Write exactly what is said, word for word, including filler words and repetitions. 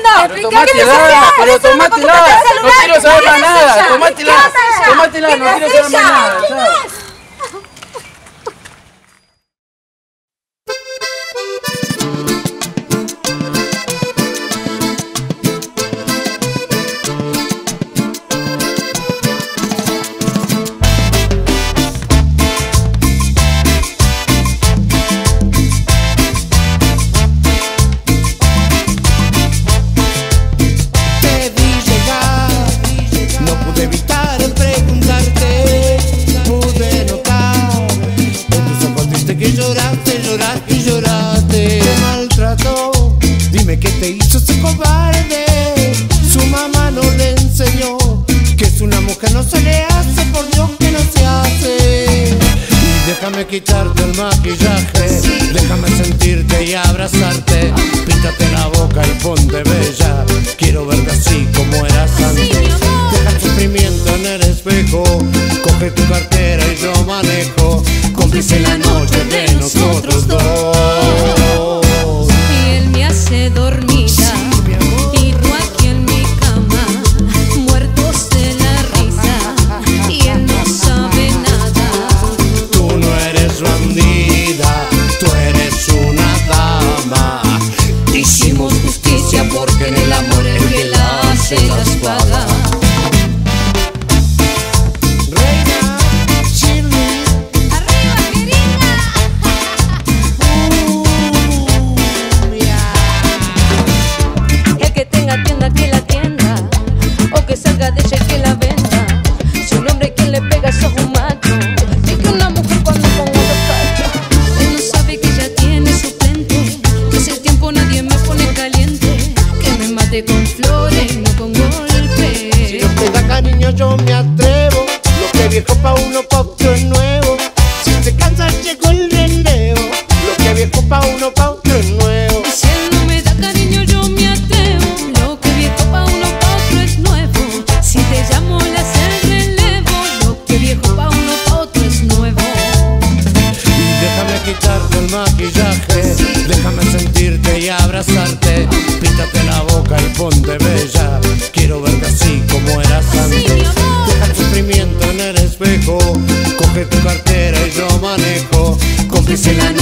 Pero tomátela, pero tomátela. No quiero saber más nada. Tomátela, tomátela, no quiero saber más nada. Quitarte el maquillaje, déjame sentirte y abrazarte. Píntate la boca y ponte bella. Quiero verte así como eras antes. Deja el sufrimiento en el espejo. Coge tu cartera y yo manejo. Cómplice la noche de nosotros dos. Y él me hace dormida y tú aquí en mi cama, muertos de la risa. Y él no sabe nada. Tú no eres bandida, tú eres una dama. Hicimos justicia porque en el amor el que la hace las paga. Reina, Shirley, ¡arriba, querida! uh, El que tenga tienda que la tienda, o que salga de ella y que la venda. Si un hombre que le pega sos un macho, es que una mujer cuando ponga los cachos. Él no sabe que ya tiene suplente, que hace tiempo nadie me pone caliente. Que me mate con flores, no con golpes. si no te da cariño yo me atrevo. Lo que viejo pa' uno pa' otro es nuevo. Si te cansas llegó el relevo. Lo que viejo pa' uno pa' otro es nuevo. Si él no me da cariño yo me atrevo. Lo que viejo pa' uno pa' otro es nuevo. Si te llamo le hace el relevo. Lo que viejo pa' uno pa' otro es nuevo. Y déjame quitarte el maquillaje, déjame sentirte y abrazarte. Píntate la boca y ponte bella. Quiero verte así como eras antes. Deja el sufrimiento en el espejo. Coge tu cartera y yo manejo. Cómplice la